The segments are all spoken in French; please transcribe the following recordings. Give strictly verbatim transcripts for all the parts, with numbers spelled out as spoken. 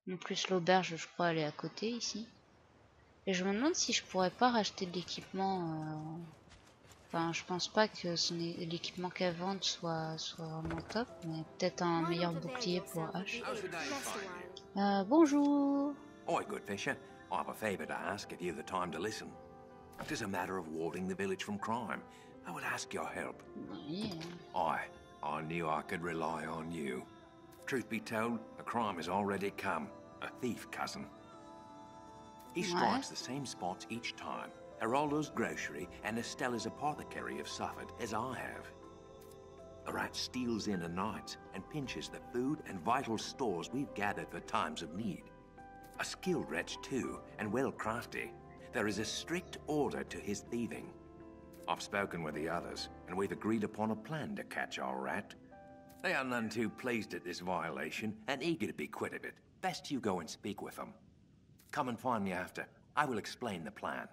En plus, l'auberge, je crois, elle est à côté ici. Et je me demande si je pourrais pas racheter de l'équipement. Euh... Enfin, je pense pas que son é- l'équipement qu'elle vende soit, soit vraiment top, mais peut-être un meilleur bouclier pour H. Euh, bonjour. Oi, good fisher. I have a favour to ask if you've the time to listen. It is a matter of warding the village from crime. I would ask your help. Oui. I, I knew I could rely on you. Truth be told, the crime has already come. A thief, cousin. He strikes the same spots each time. Geraldo's grocery and Estella's apothecary have suffered, as I have. The rat steals in at night and pinches the food and vital stores we've gathered for times of need. A skilled wretch, too, and well crafty. There is a strict order to his thieving. I've spoken with the others, and we've agreed upon a plan to catch our rat. They are none too pleased at this violation, and eager to be quit of it. Best you go and speak with them. Come and find me after. I will explain the plan.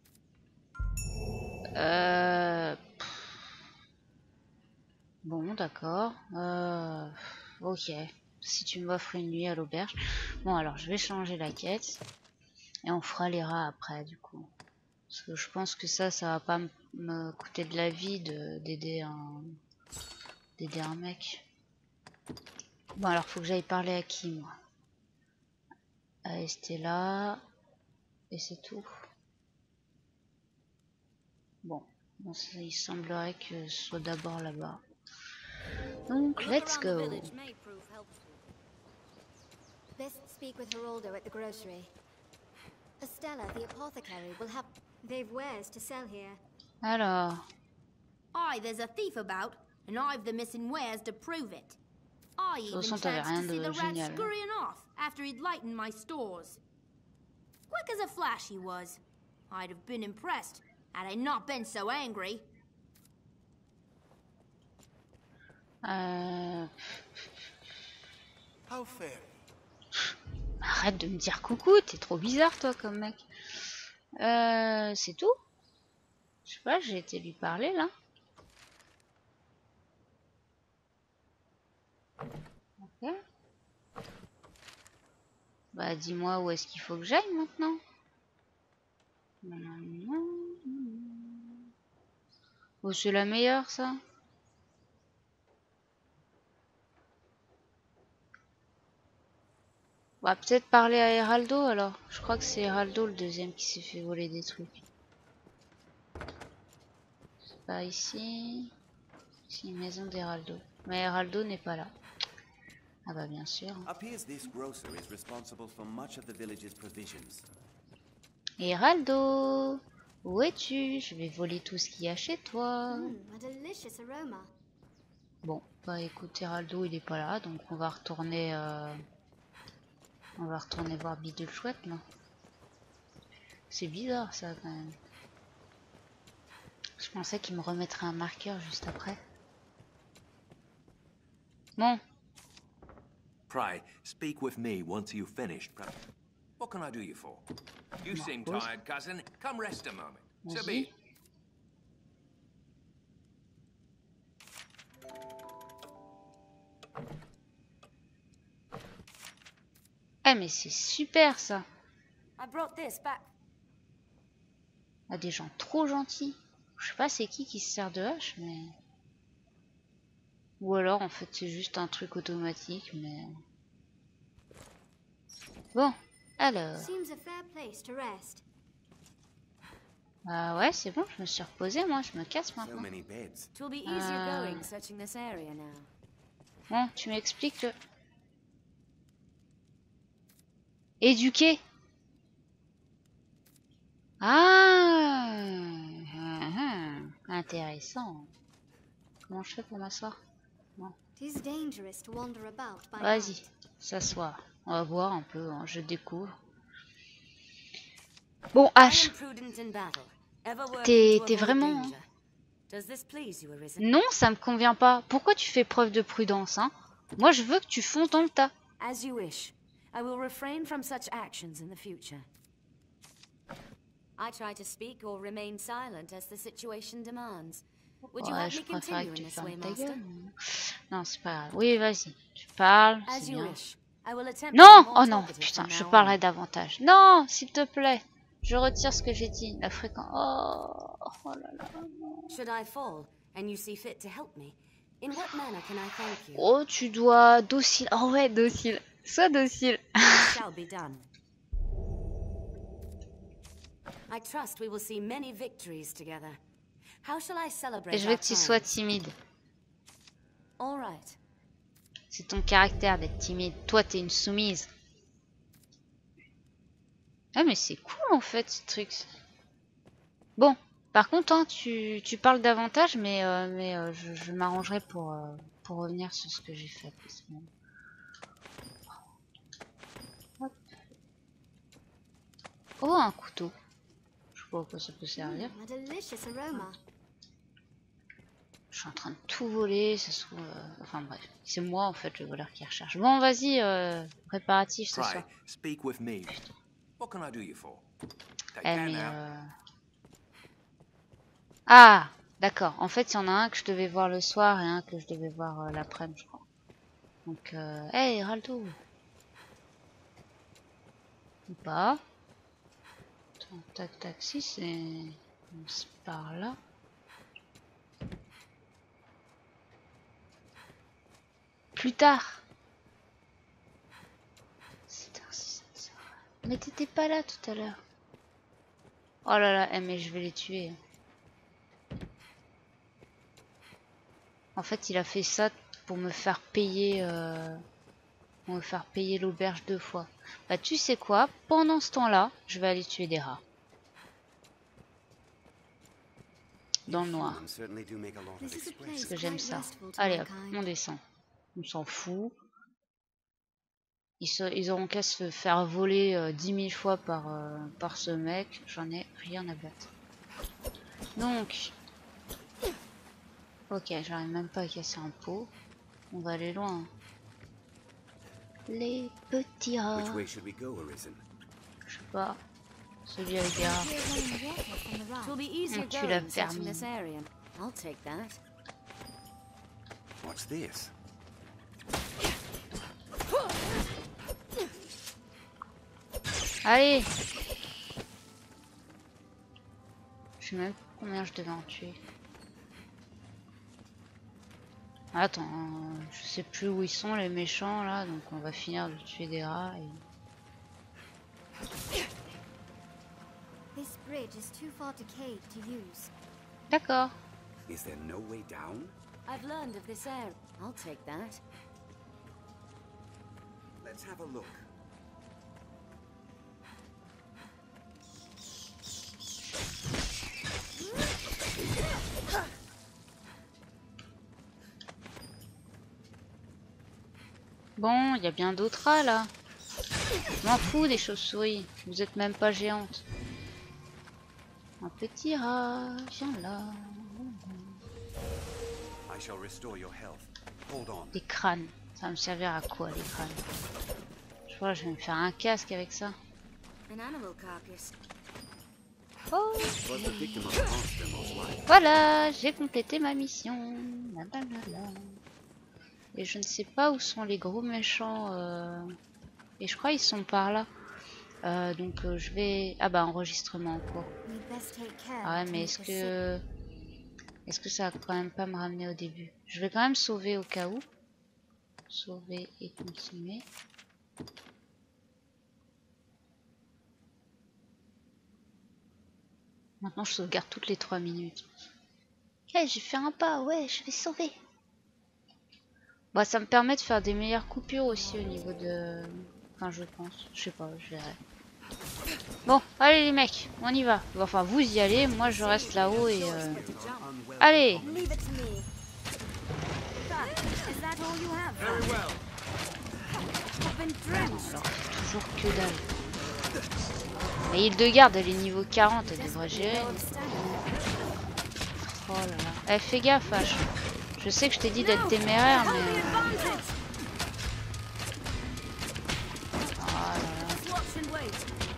Euh... Bon, d'accord. Euh... Ok. Si tu m'offres une nuit à l'auberge. Bon, alors je vais changer la quête. Et on fera les rats après, du coup. Parce que je pense que ça, ça va pas me coûter de la vie de d'aider un... d'aider un mec. Bon, alors faut que j'aille parler à qui, moi? À Estella. Et c'est tout. Bon. Bon, ça, il semblerait que ce soit d'abord là-bas. Donc, let's go. Best speak with Geraldo at the grocery. Estella, the apothecary, will have... They've wares to sell here. Alors. Aye, there's a thief about, and I've the missing wares to prove it. I even chanced to see de the rat génial. scurrying off after he'd lightened my stores. Quick as a flash he was. I'd have been impressed had I not been so angry. Euh... How fair. Arrête de me dire coucou, t'es trop bizarre toi comme mec. Euh, c'est tout? Je sais pas, j'ai été lui parler là. Ok. Bah dis-moi où est-ce qu'il faut que j'aille maintenant. Oh, c'est la meilleure ça. On va peut-être parler à Geraldo alors. Je crois que c'est Geraldo le deuxième qui s'est fait voler des trucs. C'est pas ici. C'est une maison d'Geraldo. Mais Geraldo n'est pas là. Ah bah bien sûr. Geraldo, où es-tu? Je vais voler tout ce qu'il y a chez toi. Mm, a delicious aroma. Bon, bah écoute, Geraldo il est pas là, donc on va retourner... Euh... On va retourner voir Bidule Chouette, non? C'est bizarre ça quand même. Je pensais qu'il me remettrait un marqueur juste après. Bon. Pray, speak with me once you've finished. What can I do you for? You seem tired, cousin. Come rest a moment. So be. Ah mais c'est super ça. I brought this back. Ah, des gens trop gentils. Je sais pas c'est qui qui se sert de hache, mais... Ou alors en fait c'est juste un truc automatique, mais... Bon, alors... Ah ouais, c'est bon, je me suis reposée, moi, je me casse maintenant. Euh... Bon, tu m'expliques le... Éduquer. Ah, ah, ah, intéressant. Comment je fais pour m'asseoir? Vas-y, s'asseoir. On va voir un peu, hein, je découvre. Bon, H. T'es vraiment... Hein? Non, ça me convient pas. Pourquoi tu fais preuve de prudence, hein? Moi, je veux que tu fonces dans le tas. As you wish. I will refrain from such actions in the future. I try to speak or remain silent as the situation demands. Would you Ouais, help je me préfère continue que tu in this fermes way, ta master? gueule. Non, c'est pas grave. Oui, vas-y. Tu parles, As c'est you bien. wish. I will attempt to Non! be Oh more non, talkative putain, from je now parlerai on. davantage. Non, s'il te plaît. Je retire ce que j'ai dit. La fréquence... Oh, oh là là. Should I fall, and you see fit to help me, in what manner can I thank you? Oh, tu dois... Docile. Oh ouais, docile. Sois docile. It shall be done. I trust we will see many victories together. How shall I celebrate Et je veux our que tu sois triumphs? timide. All right. C'est ton caractère d'être timide. Toi, t'es une soumise. Ah, mais c'est cool, en fait, ce truc. Bon, par contre, hein, tu, tu parles davantage, mais, euh, mais euh, je, je m'arrangerai pour, euh, pour revenir sur ce que j'ai fait. Hop. Oh, un couteau. Je sais pas à quoi ça peut servir. Mm, a delicious aroma. Je suis en train de tout voler, ça se trouve... euh, Enfin bref, c'est moi en fait le voleur qui recherche. Bon, vas-y, euh, préparatif ce Pray, soir. speak with me. What can I do you for? Take Eh care mais... now. Euh... Ah, d'accord. En fait, il y en a un que je devais voir le soir et un que je devais voir euh, l'après-midi, je crois. Donc, euh... hey, Raldo. Ou pas. Attends, tac, tac, si, c'est... C'est par là. Plus tard. C'est ainsi, ça ne sert à rien. Mais t'étais pas là tout à l'heure. Oh là là, eh, mais je vais les tuer. En fait, il a fait ça pour me faire payer, euh, pour me faire payer l'auberge deux fois. Bah, tu sais quoi? Pendant ce temps-là, je vais aller tuer des rats. Dans le noir. This is a place Parce que j'aime quite ça. restful to Allez hop, mankind. on descend. On s'en fout. Ils, se, ils auront qu'à se faire voler euh, dix mille fois par, euh, par ce mec. J'en ai rien à battre. Donc... Ok, j'arrive même pas à casser un pot. On va aller loin. Les petits rats. Which way should we go, Arisen? Je sais pas. Celui avec les rats. Hear running water from the It will rock. be easier Mm, tu l'as going searching permis. this area. I'll take that. What's this? Allez! Je sais même pas combien je devais en tuer. Attends, euh, je sais plus où ils sont les méchants là, donc on va finir de tuer des rats. Et... This bridge is too far decayed to use. D'accord. Is there no way down? I've learned of this area. I'll take that. Let's have a look. Bon, il y a bien d'autres rats là. Je m'en fous des chauves-souris. Vous êtes même pas géantes. Un petit rat, viens là. I shall restore your health. Hold on. Des crânes. Ça va me servir à quoi les crânes? Je crois que je vais me faire un casque avec ça. An animal carcass. Oh, Was the victim of a monster, most likely? voilà, j'ai complété ma mission. Blablabla. Et je ne sais pas où sont les gros méchants. Euh... Et je crois qu'ils sont par là. Euh, donc euh, je vais... Ah bah enregistrement en cours. We'd best take care Ah ouais, to mais make est-ce the que... Est-ce que ça va quand même pas me ramener au début? Je vais quand même sauver au cas où. Sauver et continuer. Maintenant je sauvegarde toutes les trois minutes. Ok, j'ai fait un pas, ouais, je vais sauver. Bah ça me permet de faire des meilleures coupures aussi au niveau de... Enfin je pense, je sais pas, je verrai. Bon, allez les mecs, on y va. Enfin vous y allez, moi je reste là-haut et... Euh... Allez! Leave it to me. Is that all you have? Very well. I've been drenched. Alors, toujours que dalle. Mais Hildegarde, elle est niveau quarante, elle devrait gérer. Oh là là. Eh, fais gaffe, H. Je sais que je t'ai dit d'être téméraire, mais... Oh là là. Watch and wait.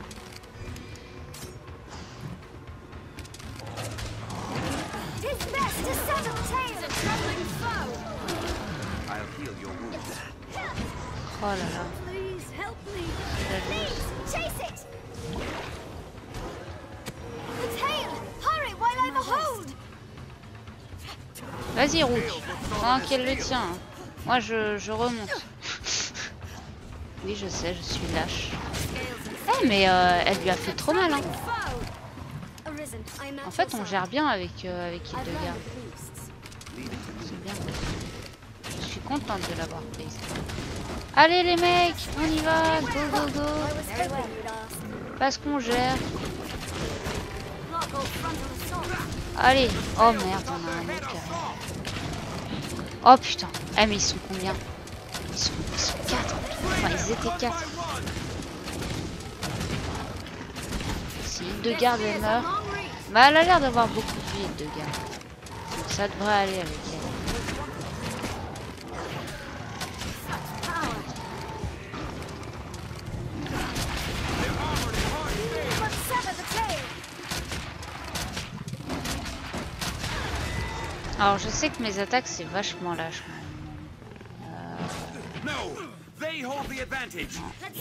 Tis best to settle tales. A troubling foe. I'll heal your wounds. Oh là là. Chase it! The tail! Hurry while I have a hold! Vas-y, Rook. Pendant qu'elle le tient. Moi, je, je remonte. Oui, je sais, je suis lâche. Eh, mais euh, elle lui a fait trop mal, hein. En fait, on gère bien avec, euh, avec Hildegard. C'est bien. Je suis contente de l'avoir prise. Allez, les mecs, on y va. Go, go, go. Parce qu'on gère. Allez. Oh merde, on a un mec qui arrive. Oh putain. Eh, mais ils sont combien? Ils sont, ils sont quatre. Enfin, ils étaient quatre. Si Hildegard elle meurt. Bah, elle a l'air d'avoir beaucoup de vie, Hildegard. Donc ça devrait aller avec elle. Alors je sais que mes attaques c'est vachement lâche. Euh... No, they hold the advantage.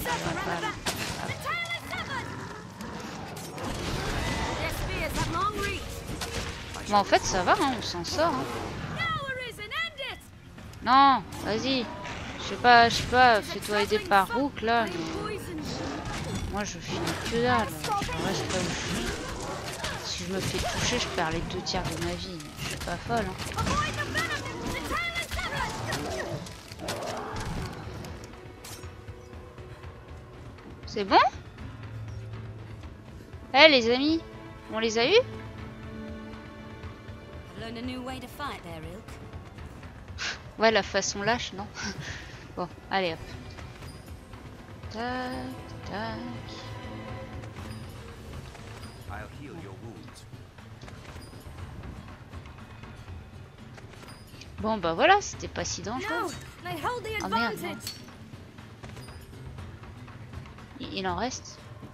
Bon, en fait ça va, hein, on s'en sort. Hein. Non, vas-y. Je sais pas, je sais pas, fais-toi aider par Rook là. Mais... Moi je finis que dalle. Je reste là où je suis. Si je me fais toucher, je perds les deux tiers de ma vie. Je suis pas folle. Hein. C'est bon? Eh hey, les amis, on les a eus? Ouais, la façon lâche, non? Bon, allez hop. Tac, tac. Bon bah voilà, c'était pas si dangereux. Oh merde, non. Il, il en reste.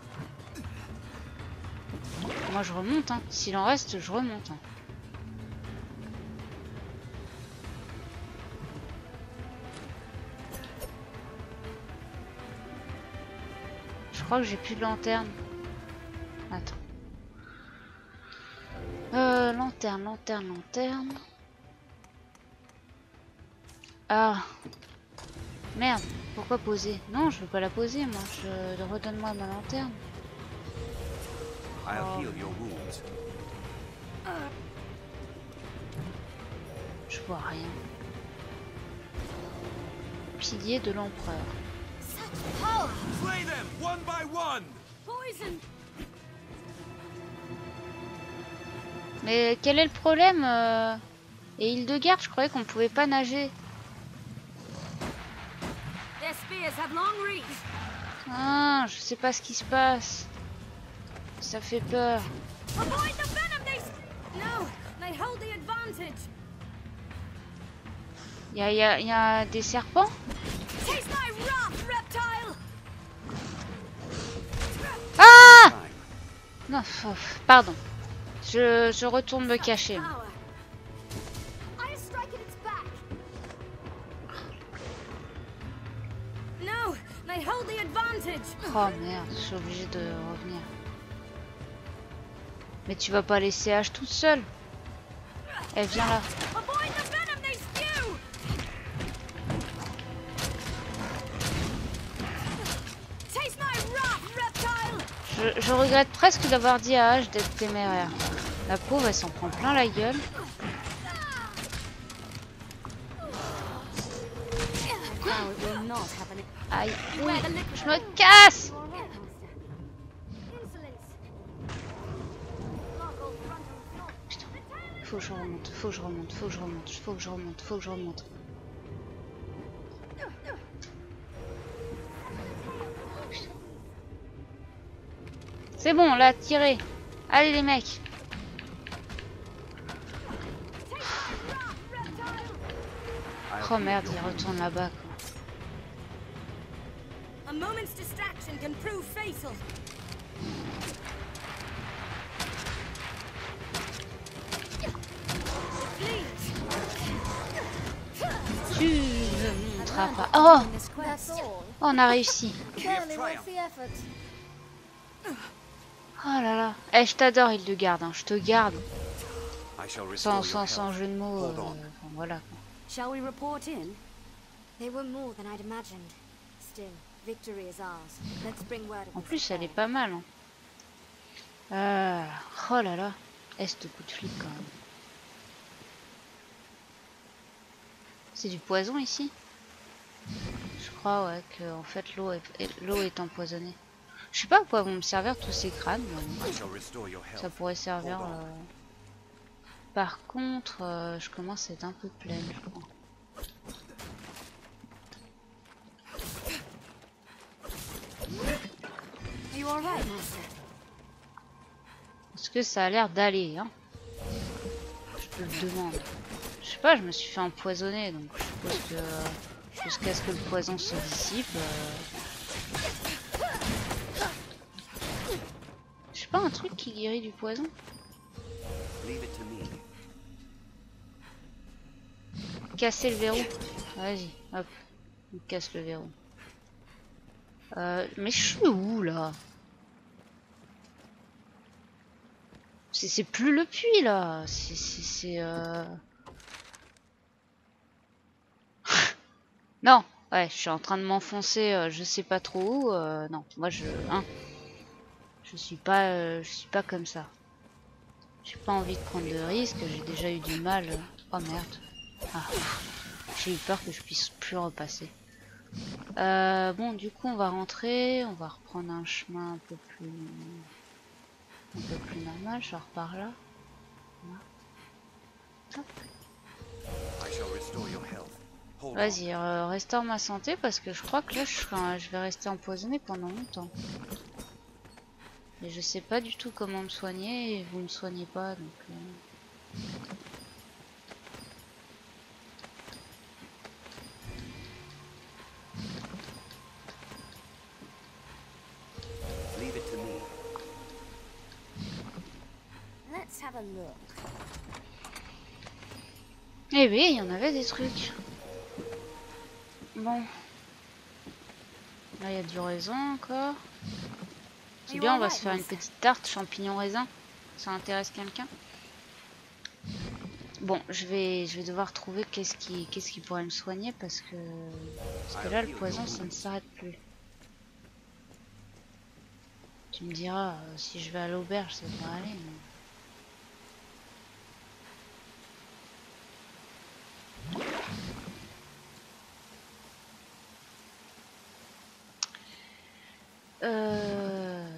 Moi je remonte, hein. S'il en reste, je remonte. Hein. Je crois que j'ai plus de lanterne. Attends. Euh, lanterne, lanterne, lanterne. Ah. Merde. Pourquoi poser? Non, je veux pas la poser, moi. Je... Redonne-moi ma lanterne. Oh. Je vois rien. Pilier de l'empereur. Mais quel est le problème euh... Et Hildegard, je croyais qu'on pouvait pas nager. Ah, je sais pas ce qui se passe. Ça fait peur. Il y a, y a, y a des serpents. Ah! Non, pardon. Je, je retourne me cacher. Oh merde, je suis obligée de revenir. Mais tu vas pas laisser Ash toute seule. Elle vient là. Je, je regrette presque d'avoir dit à Ash d'être téméraire. La pauvre, elle s'en prend plein la gueule. Aïe, oui, je me casse. Putain, faut que je remonte, faut que je remonte, faut que je remonte, faut que je remonte, faut que je remonte. C'est bon, là, tirez. Allez les mecs. Oh merde, il retourne là-bas. A moment's distraction can prove fatal. Tu me montres passera learned pas. what to Oh, do in this quest. That's all. oh, on a réussi. Barely worth the effort. Oh là là. Eh, je t'adore, Hildegarde. Hein. Je te garde. I shall Sans, restore sans, your sans health. jeu de mots. Hold Euh, on. enfin, voilà. Shall we report in? They were more than I'd imagined. Still, victory is ours. Let's bring word of En this plus, to elle est Paul. pas mal. Hein. Euh, oh là là. Eh, ce coup de flic quand même. C'est du poison ici? Je crois, ouais, que en fait l'eau est, l'eau est empoisonnée. Je sais pas à quoi vont me servir tous ces crânes. Mais I shall restore your health. ça pourrait servir. Hold on. Euh... Par contre, euh, je commence à être un peu pleine, je crois. Are you all right, Master? Est-ce que ça a l'air d'aller, hein? Je te le demande. Je sais pas, je me suis fait empoisonner, donc je suppose que euh, jusqu'à ce que le poison se dissipe. Euh... Je sais pas, un truc qui guérit du poison? Leave it to me. Casser le verrou. Vas-y, hop. On casse le verrou. Euh, mais je suis où là? C'est plus le puits là. C'est... Euh... non, ouais, je suis en train de m'enfoncer, euh, je sais pas trop où. Euh, non, moi je... Hein, je suis pas, euh, je suis pas comme ça. J'ai pas envie de prendre de risques, j'ai déjà eu du mal. Oh merde. Ah, j'ai eu peur que je puisse plus repasser. Euh, bon, du coup, on va rentrer, on va reprendre un chemin un peu plus, un peu plus normal. Je repars là. Vas-y, euh, restaure ma santé parce que je crois que là, je, serai, je vais rester empoisonné pendant longtemps. Et je sais pas du tout comment me soigner et vous me soignez pas, donc. Euh... Let's have a look. Eh oui, il y en avait des trucs. Bon. Là, il y a du raisin encore. C'est bien, on va se faire une petite tarte champignon raisin. Ça intéresse quelqu'un? Bon, je vais, je vais devoir trouver qu'est-ce qui, qu'est-ce qui pourrait me soigner parce que, parce que là, le poison, ça ne s'arrête plus. Tu me diras, euh, si je vais à l'auberge, ça devrait aller. Mais... Euh...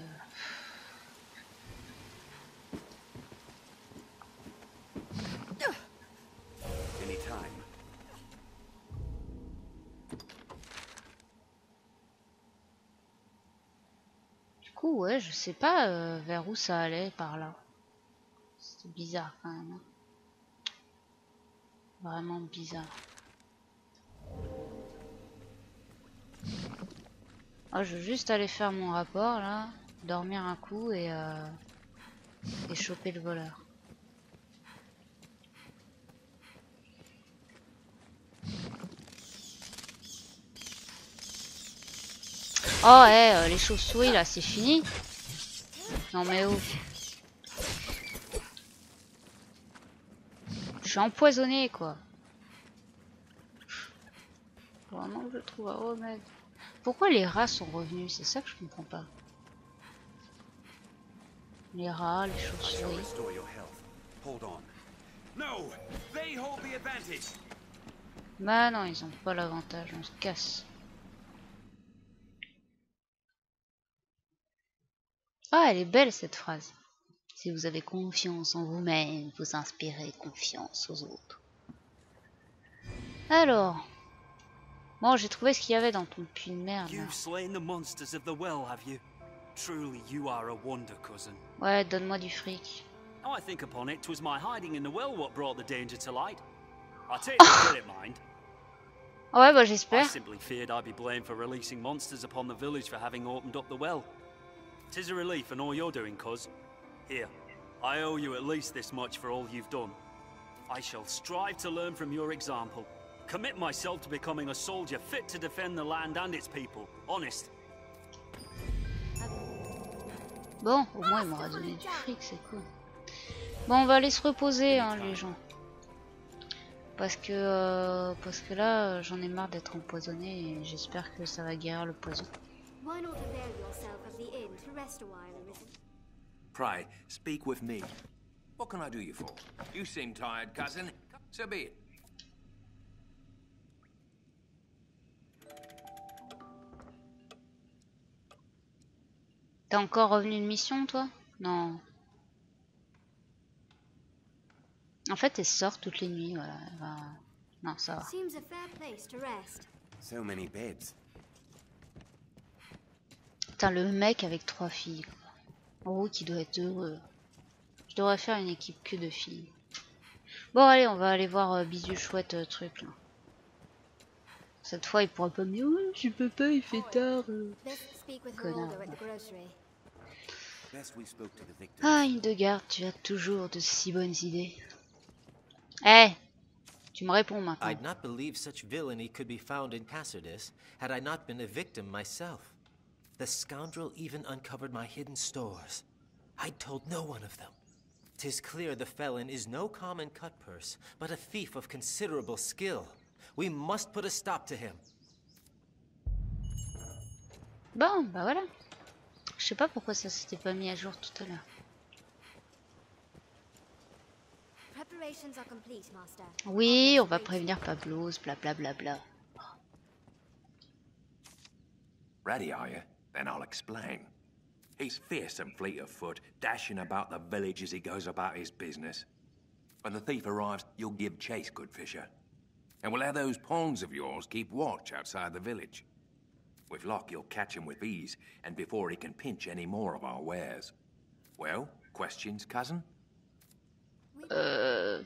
Du coup, ouais, je sais pas euh, vers où ça allait par là. C'était bizarre quand même. Hein. Vraiment bizarre. Oh, je veux juste aller faire mon rapport là, dormir un coup et, euh, et choper le voleur. Oh, eh, hey, euh, les chauves-souris là, c'est fini? Non, mais où? Je suis empoisonné quoi. Vraiment que je trouve un remède. Pourquoi les rats sont revenus? C'est ça que je comprends pas. Les rats, les chauves-souris. Bah non, ils ont pas l'avantage, on se casse. Ah, elle est belle cette phrase. Si vous avez confiance en vous-même, vous inspirez confiance aux autres. Alors... Bon, j'ai trouvé ce qu'il y avait dans ton puits de merde. You've slain the monsters of the well, have you? Truly, you are a wonder, cousin. Ouais, donne-moi du fric. Now I think upon it, 'twas my hiding in the well what brought the danger to light. I take no credit, mind. Ouais, bah I j'espère. simply feared I'd be blamed for releasing monsters upon the village for having opened up the well. 'Tis a relief in all you're doing, cuz. Here, I owe you at least this much for all you've done. I shall strive to learn from your example. Commit myself to becoming a soldier fit to defend the land and its people. Honest. Bon, au moins il m'aura donné du fric, c'est cool. Bon, on va aller se reposer, hein, les gens. Parce que, euh, parce que là, j'en ai marre d'être empoisonné et j'espère que ça va guérir le poison. Why not avail yourself of the inn to rest a while, Arisen? Pray, speak with me. What can I do you for? You seem tired, cousin. So be it. T'es encore revenu de mission, toi? Non. En fait, elle sort toutes les nuits, voilà. Elle va... Non, ça va. Seems a fair place to rest. So many beds. Putain, le mec avec trois filles, quoi. Oh, qui doit être heureux. Je devrais faire une équipe que de filles. Bon, allez, on va aller voir euh, Bisu chouette euh, truc, là. Cette fois, il pourra pas me dire, ouais, je peux pas, il fait tard. Euh. Let's speak with Connard. Geraldo at the grocery. Best we spoke to the victims. Ah, Hildegard, tu as toujours de si bonnes idées. Eh, tu me réponds maintenant. I'd not believe such villainy could be found in Cassardis had I not been a victim myself. The scoundrel even uncovered my hidden stores. I'd told no one of them. 'Tis clear the felon is no common cut-purse, but a thief of considerable skill. We must put a stop to him. Bon, bah voilà. Je sais pas pourquoi ça s'était pas mis à jour tout à l'heure. Preparations are complete, Master. Oui, on va prévenir Pablos, blablabla. Bla bla bla. Ready, are you? Then I'll explain. He's fierce and fleet of foot, dashing about the village as he goes about his business. When the thief arrives, you'll give chase, good fisher. And we'll have those pawns of yours keep watch outside the village. With luck, you'll catch him with ease, and before he can pinch any more of our wares. Well, questions, cousin? Euh...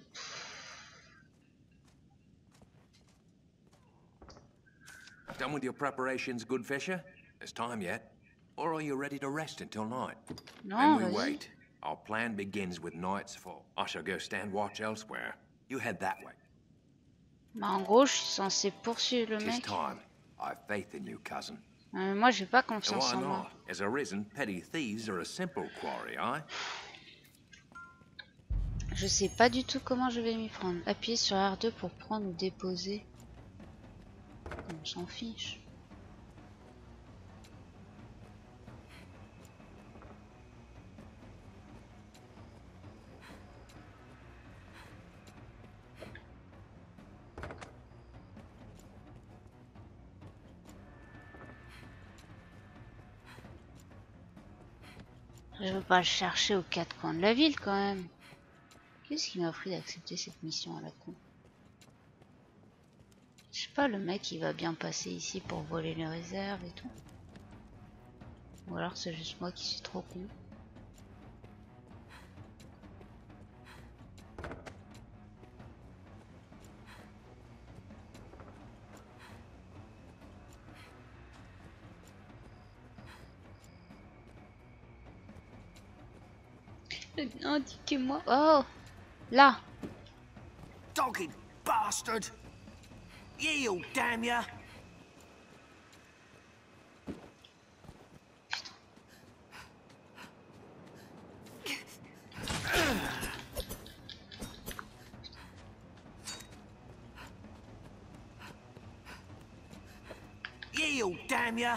Done with your preparations, good fisher? There's time yet. Or are you ready to rest until night? Non, Then we vas-y. wait. Our plan begins with night's fall. I shall go stand watch elsewhere. You head that way. Bah, en gros, je suis censé poursuivre le Tis mec. time. I've faith in you, cousin. Euh, moi, j'ai pas And confiance why en moi. not? As Arisen, petty thieves are a simple quarry, aye? Je sais pas du tout comment je vais m'y prendre. Appuyez sur R deux pour prendre ou déposer. On s'en fiche. Je veux pas le chercher aux quatre coins de la ville quand même. Qu'est-ce qui m'a pris d'accepter cette mission à la con? Je sais pas, le mec il va bien passer ici pour voler les réserves et tout. Ou alors c'est juste moi qui suis trop con. Indiquez-moi. Oh, là. Dogged bastard! Yield, damn ya! Yield, damn ya!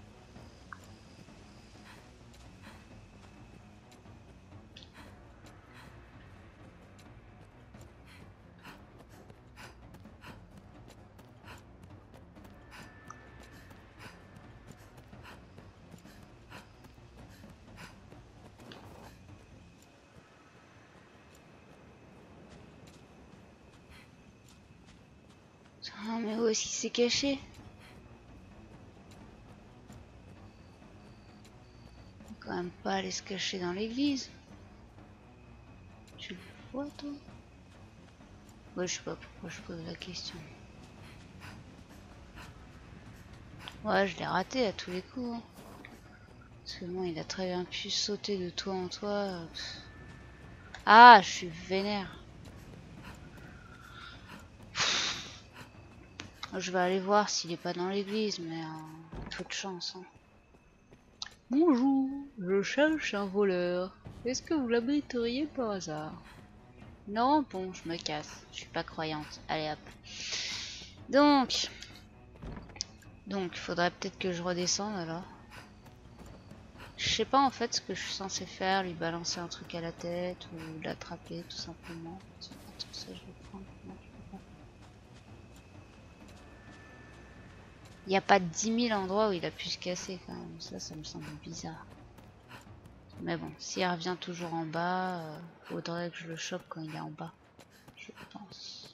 Ah, mais où est-ce qu'il s'est caché? On va quand même pas aller se cacher dans l'église. Tu le vois toi? Ouais, je sais pas pourquoi je pose la question. Ouais, je l'ai raté à tous les coups. Hein. Parce que bon, il a très bien pu sauter de toit en toit. Pff. Ah, je suis vénère. Je vais aller voir s'il est pas dans l'église, mais euh, peu de chance. Hein. Bonjour, je cherche un voleur. Est-ce que vous l'abriteriez par hasard? Non, bon, je me casse. Je suis pas croyante. Allez hop. Donc, donc, il faudrait peut-être que je redescende alors. Je sais pas en fait ce que je suis censé faire, lui balancer un truc à la tête ou l'attraper tout simplement. Attends, ça, je vais prendre. Non, je peux pas. Il n'y a pas dix mille endroits où il a pu se casser quand même. Ça, ça me semble bizarre. Mais bon, s'il revient toujours en bas, euh, faudrait que je le chope quand il est en bas. Je pense.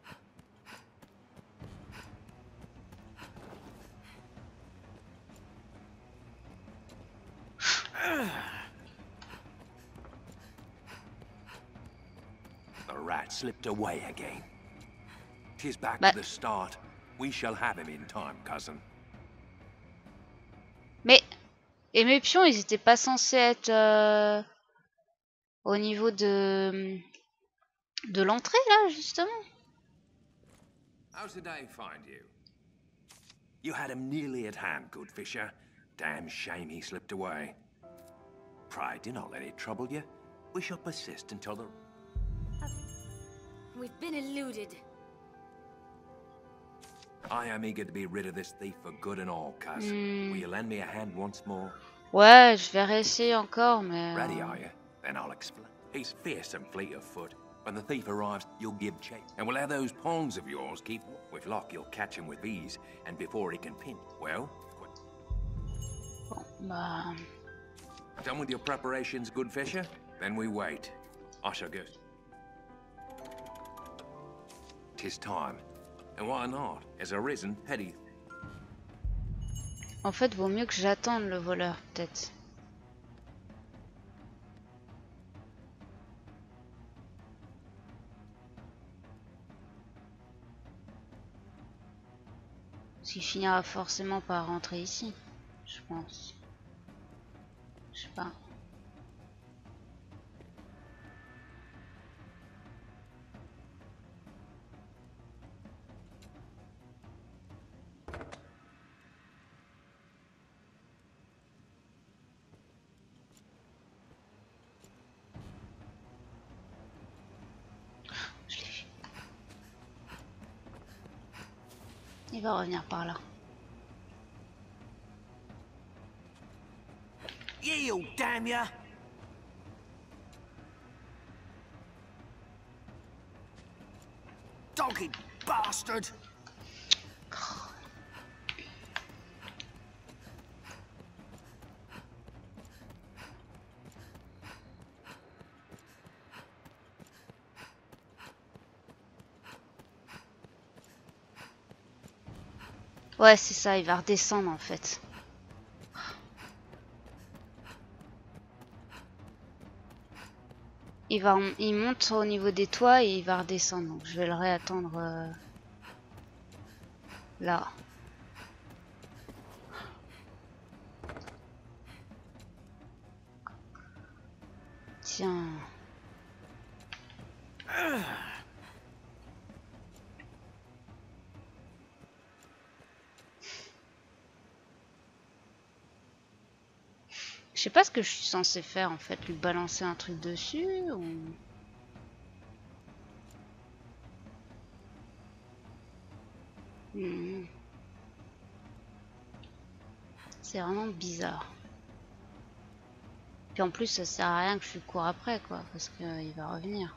The rat slipped away again. 'Tis back Bah. to the start. We shall have him in time, cousin. Mais et mes pions, ils étaient pas censés être euh, au niveau de de l'entrée là justement. How's the day find you? You had him nearly at hand, good fisher. Damn shame he slipped away. Pray, do not let it trouble you. We shall persist until the... We've been eluded. I am eager to be rid of this thief for good and all, cousin. Mm. Will you lend me a hand once more? Ouais, je vais réessayer encore, mais. Ready, euh, are you? Then I'll explain. He's fierce and fleet of foot. When the thief arrives, you'll give chase. And we'll have those pawns of yours keep... With luck, you'll catch him with ease. And before he can pin... Well... Bon, bah. Done with your preparations, good fisher? Then we wait. I shall go. 'Tis time. And why not? Has arisen, petty. En fait, vaut mieux que j'attende le voleur, peut-être. Parce qu'il finira forcément par rentrer ici, je pense. Je sais pas. Je l'ai vu. Il va revenir par là. Yield, damn ya! Dogged bastard! Ouais, c'est ça, il va redescendre en fait. Il va, il monte au niveau des toits et il va redescendre. Donc je vais le réattendre euh, là. Tiens. Je sais pas ce que je suis censé faire en fait, lui balancer un truc dessus ou... Hmm. C'est vraiment bizarre. Puis en plus ça sert à rien que je lui cours après quoi, parce qu'il va revenir.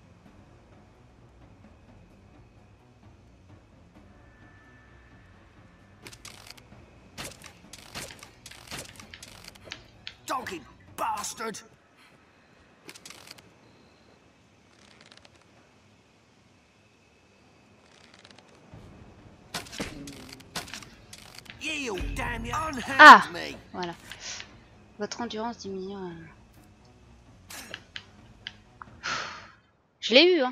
Dogged bastard! Yield, damn you! Unhand Ah, me! voilà. Votre endurance diminue. euh. Je l'ai eu, hein.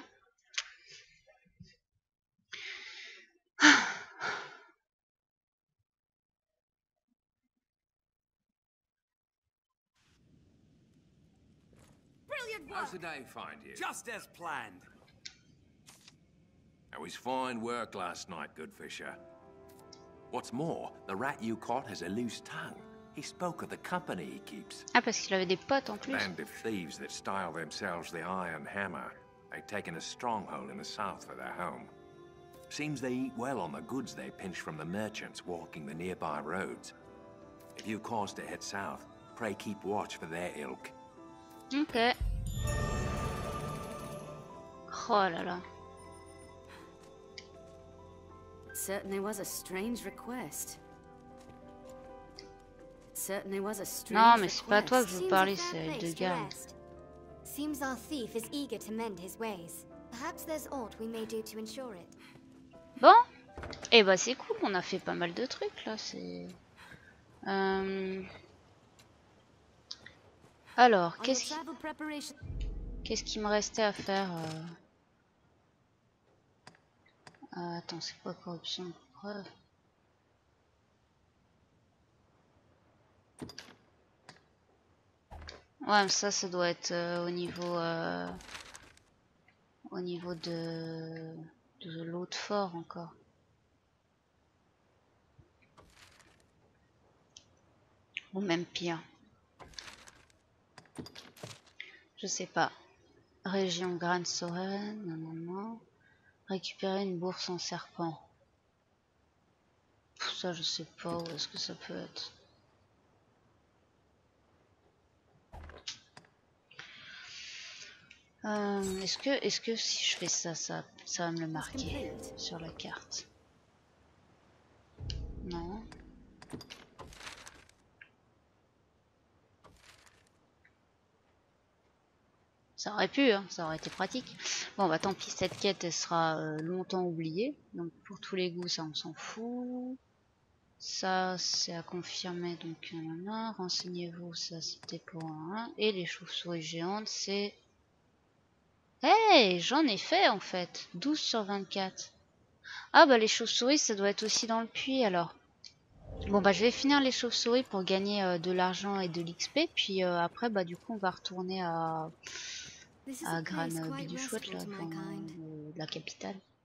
How's the day find you? Just as planned. It was fine work last night, good fisher. What's more, the rat you caught has a loose tongue. He spoke of the company he keeps. Ah, parce qu'il avait des potes en plus. Band of thieves that style themselves the Iron Hammer. They've taken a stronghold in the south for their home. Seems they eat well on the goods they pinch from the merchants walking the nearby roads. If you cause to head south, pray keep watch for their ilk. Ok. Oh là là. Certainly was a strange request. Certainly was a strange Non, mais c'est pas à toi que je Seems vous a parlais, fair c'est place to Hildegard. rest. Seems our thief is eager to mend his ways. Perhaps there's aught we may do to ensure it. Bon, et eh bah c'est cool, on a fait pas mal de trucs là. C'est. Euh... Alors, qu'est-ce qui... qu'est-ce qui me restait à faire euh... ah, attends, c'est quoi corruption de preuve? Ouais, mais ça, ça doit être euh, au niveau euh, au niveau de, de l'autre fort encore. Ou même pire. Je sais pas. Région Gran Soren, non, non, non. Récupérer une bourse en serpent. Pff, ça, je sais pas où est-ce que ça peut être. Euh, est-ce que, est-ce que si je fais ça, ça, ça va me le marquer sur la carte? Non. Ça aurait pu, hein, ça aurait été pratique. Bon bah tant pis, cette quête elle sera euh, longtemps oubliée. Donc pour tous les goûts, ça on s'en fout. Ça c'est à confirmer, donc là, renseignez-vous, ça c'était pour un. Et les chauves-souris géantes, c'est... Hey, j'en ai fait en fait, douze sur vingt-quatre. Ah bah les chauves-souris ça doit être aussi dans le puits alors. Bon bah je vais finir les chauves-souris pour gagner euh, de l'argent et de l'X P, puis euh, après bah du coup on va retourner à, à Gran Biduchouette là, pour, euh, la capitale.